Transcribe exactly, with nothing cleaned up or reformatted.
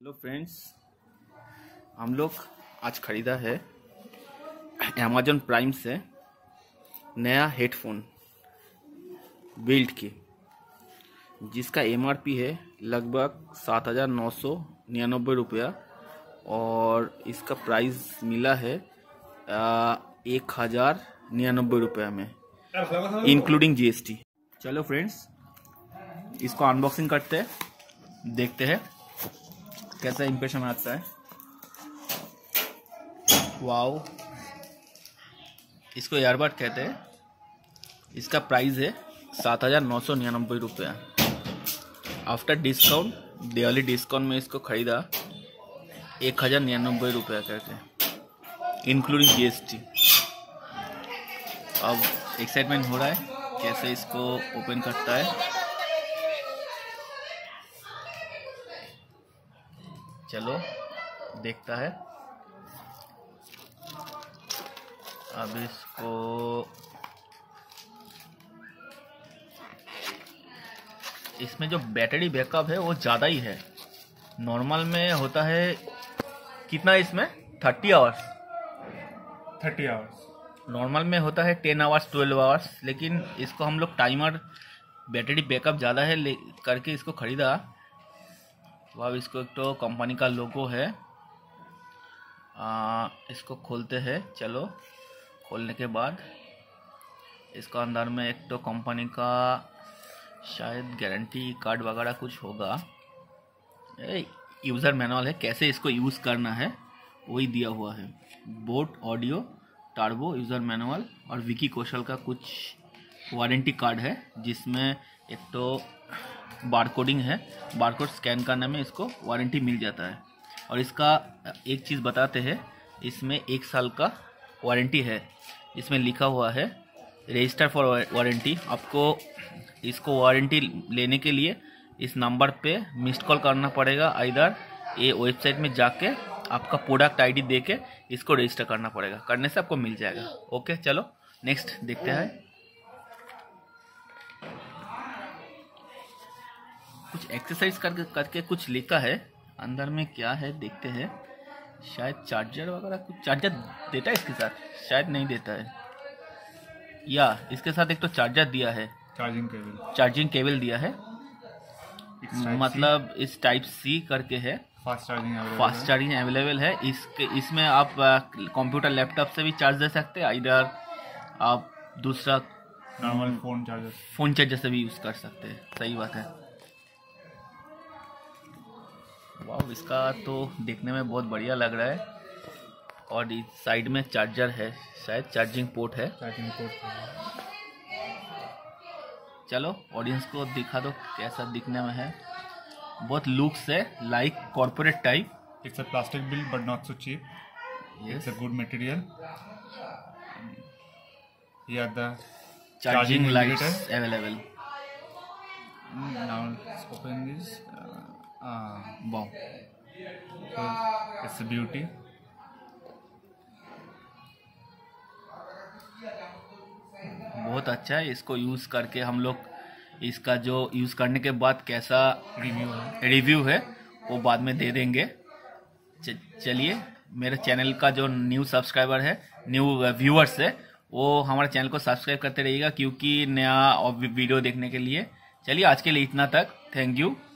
Hello friends, हम लोग आज ख़रीदा है अमेजॉन प्राइम से नया हेडफोन बिल्ड की, जिसका एमआरपी है लगभग सात हज़ार नौ सौ निन्यानवे रुपया और इसका प्राइस मिला है एक हज़ार निन्यानवे रुपया में इंक्लूडिंग जीएसटी। चलो फ्रेंड्स, इसको अनबॉक्सिंग करते हैं, देखते हैं कैसा इंप्रेशन आता है। वाओ, इसको ईयरबड कहते हैं। इसका प्राइस है सात हज़ार नौ सौ निन्यानवे रुपया। आफ्टर डिस्काउंट, दिवाली डिस्काउंट में इसको खरीदा एक हज़ार निन्यानवे रुपया करके इंक्लूडिंग जीएसटी। अब एक्साइटमेंट हो रहा है कैसे इसको ओपन करता है। चलो देखता है। अब इसको इसमें जो बैटरी बैकअप है वो ज़्यादा ही है। नॉर्मल में होता है कितना, इसमें thirty hours thirty hours normal में होता है टेन आवर्स ट्वेल्व आवर्स, लेकिन इसको हम लोग टाइमर बैटरी बैकअप ज़्यादा है ले करके इसको ख़रीदा। वाह, इसको एक तो कंपनी का लोगो है। आ, इसको खोलते हैं। चलो, खोलने के बाद इसको अंदर में एक तो कंपनी का शायद गारंटी कार्ड वगैरह कुछ होगा। यूज़र मैनुअल है, कैसे इसको यूज़ करना है वही दिया हुआ है। BoAt audio turbo user manual और विकी कौशल का कुछ वारंटी कार्ड है, जिसमें एक तो बारकोडिंग है। बारकोड स्कैन करने में इसको वारंटी मिल जाता है। और इसका एक चीज़ बताते हैं, इसमें एक साल का वारंटी है। इसमें लिखा हुआ है रजिस्टर फॉर वारंटी। आपको इसको वारंटी लेने के लिए इस नंबर पे मिस्ड कॉल करना पड़ेगा। इधर ये वेबसाइट में जाके आपका प्रोडक्ट आईडी देके इसको रजिस्टर करना पड़ेगा। करने से आपको मिल जाएगा। ओके, चलो नेक्स्ट देखते हैं। कुछ एक्सरसाइज करके करके कुछ लिखा है। अंदर में क्या है देखते हैं। शायद चार्जर वगैरह कुछ, चार्जर देता है इसके साथ, शायद नहीं देता है, या इसके साथ एक तो चार्जर दिया है, चार्जिंग केबल चार्जिंग केबल दिया है। मतलब इस टाइप सी करके है। Fast charging fast charging available है। इसके इसमें आप कंप्यूटर लैपटॉप से भी चार्ज दे सकते हैं। इधर आप दूसरा normal phone charger phone charger से भी यूज़ कर सकते हैं। सही बात है। वाह, इसका तो देखने में बहुत बढ़िया लग रहा है। और इस साइड में चार्जर है, शायद चार्जिंग पोर्ट है। Charging port. चलो ऑडियंस को दिखा दो कैसा दिखने में है। बहुत लुक्स है, like corporate type. It's a plastic build but not so cheap. It's a good material. Here the charging lights available. Now let's open this. Wow, it's a beauty. बहुत अच्छा है। इसको यूज़ करके हम लोग इसका जो यूज़ करने के बाद कैसा रिव्यू है रिव्यू है वो बाद में दे देंगे। च, चलिए, मेरे चैनल का जो न्यू सब्सक्राइबर है, न्यू व्यूअर्स है, वो हमारे चैनल को सब्सक्राइब करते रहिएगा, क्योंकि नया वीडियो देखने के लिए। चलिए, आज के लिए इतना तक। Thank you.